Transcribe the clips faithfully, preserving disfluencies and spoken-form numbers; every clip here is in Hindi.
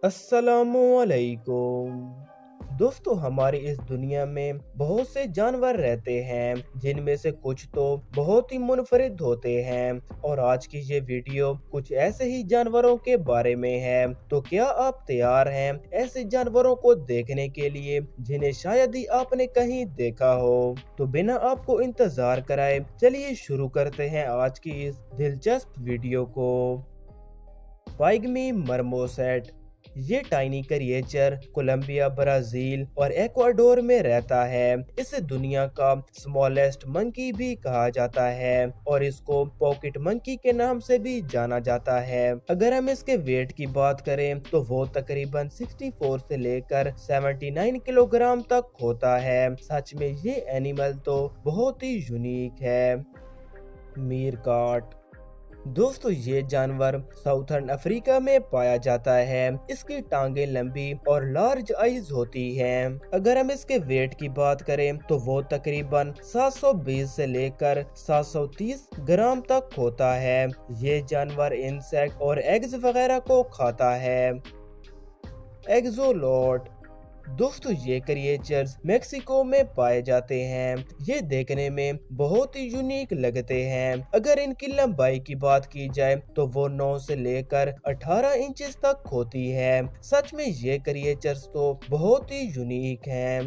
अस्सलामुअलैकुम। दोस्तों, हमारी इस दुनिया में बहुत से जानवर रहते हैं जिनमें से कुछ तो बहुत ही मुनफरिद होते हैं और आज की ये वीडियो कुछ ऐसे ही जानवरों के बारे में है। तो क्या आप तैयार हैं ऐसे जानवरों को देखने के लिए जिन्हें शायद ही आपने कहीं देखा हो? तो बिना आपको इंतजार कराए चलिए शुरू करते हैं आज की इस दिलचस्प वीडियो को। पाइगमी मर्मोसेट ये टाइनी क्रिएचर कोलंबिया, ब्राजील और एक्वाडोर में रहता है। इसे दुनिया का स्मॉलेस्ट मंकी भी कहा जाता है और इसको पॉकेट मंकी के नाम से भी जाना जाता है। अगर हम इसके वेट की बात करें तो वो तकरीबन चौंसठ से लेकर उन्यासी किलोग्राम तक होता है। सच में ये एनिमल तो बहुत ही यूनिक है। मीरकाट दोस्तों, ये जानवर साउथर्न अफ्रीका में पाया जाता है। इसकी टांगे लंबी और लार्ज आईज होती हैं। अगर हम इसके वेट की बात करें तो वो तकरीबन सात सौ बीस से लेकर सात सौ तीस ग्राम तक होता है। ये जानवर इंसेक्ट और एग्स वगैरह को खाता है। एक्सोलोट दोस्तों, ये क्रिएचर्स मेक्सिको में पाए जाते हैं। ये देखने में बहुत ही यूनिक लगते हैं। अगर इनकी लंबाई की बात की जाए तो वो नौ से लेकर अठारह इंचेस तक होती है। सच में ये क्रिएचर्स तो बहुत ही यूनिक हैं।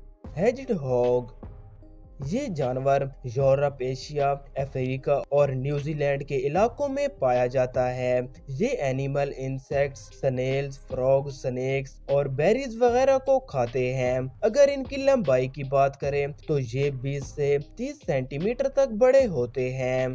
हेजहॉग ये जानवर यूरोप, एशिया, अफ्रीका और न्यूजीलैंड के इलाकों में पाया जाता है। ये animal insects, snails, frog, snakes और बेरीज वगैरह को खाते हैं। अगर इनकी लंबाई की बात करें तो ये बीस से तीस सेंटीमीटर तक बड़े होते हैं।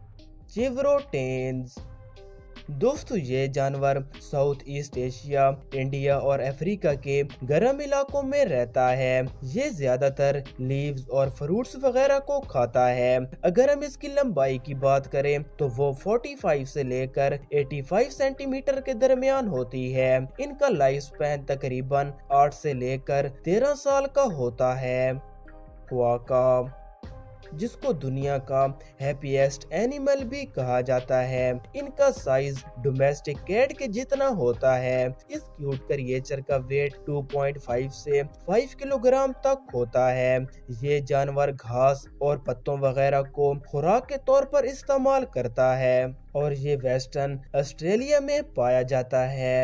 चिवरोटेन्स दोस्तों, ये जानवर साउथ ईस्ट एशिया, इंडिया और अफ्रीका के गर्म इलाकों में रहता है। ये ज्यादातर लीव्स और फ्रूट्स वगैरह को खाता है। अगर हम इसकी लंबाई की बात करें तो वो पैंतालीस से लेकर पचासी सेंटीमीटर के दरमियान होती है। इनका लाइफ स्पैन तकरीबन आठ से लेकर तेरह साल का होता है। क्वाका जिसको दुनिया का हैप्पीएस्ट एनिमल भी कहा जाता है। इनका साइज डोमेस्टिक कैट के जितना होता है। इस क्यूट क्रिएचर का वेट दो पॉइंट पाँच से पाँच किलोग्राम तक होता है। ये जानवर घास और पत्तों वगैरह को खुराक के तौर पर इस्तेमाल करता है और ये वेस्टर्न ऑस्ट्रेलिया में पाया जाता है।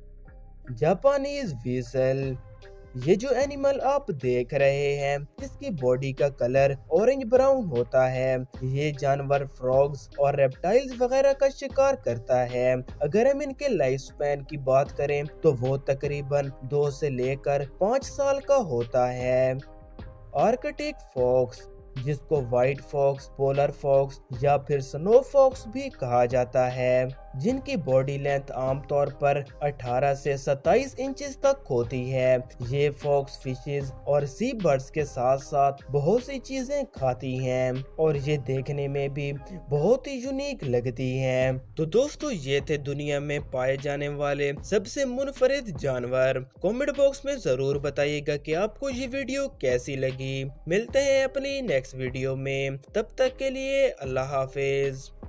जापानीज वीसल ये जो एनिमल आप देख रहे हैं इसकी बॉडी का कलर ऑरेंज ब्राउन होता है। ये जानवर फ्रॉग्स और रेप्टाइल्स वगैरह का शिकार करता है। अगर हम इनके लाइफ स्पैन की बात करें तो वो तकरीबन दो से लेकर पाँच साल का होता है। आर्कटिक फॉक्स जिसको व्हाइट फॉक्स, पोलर फॉक्स या फिर स्नो फॉक्स भी कहा जाता है, जिनकी बॉडी लेंथ आमतौर पर अठारह से सत्ताईस इंचेस तक होती है। ये फॉक्स फिशेस और सी बर्ड्स के साथ साथ बहुत सी चीजें खाती हैं और ये देखने में भी बहुत ही यूनिक लगती हैं। तो दोस्तों, ये थे दुनिया में पाए जाने वाले सबसे मुनफरिद जानवर। कमेंट बॉक्स में जरूर बताइएगा कि आपको ये वीडियो कैसी लगी। मिलते हैं अपनी नेक्स्ट वीडियो में, तब तक के लिए अल्लाह हाफिज।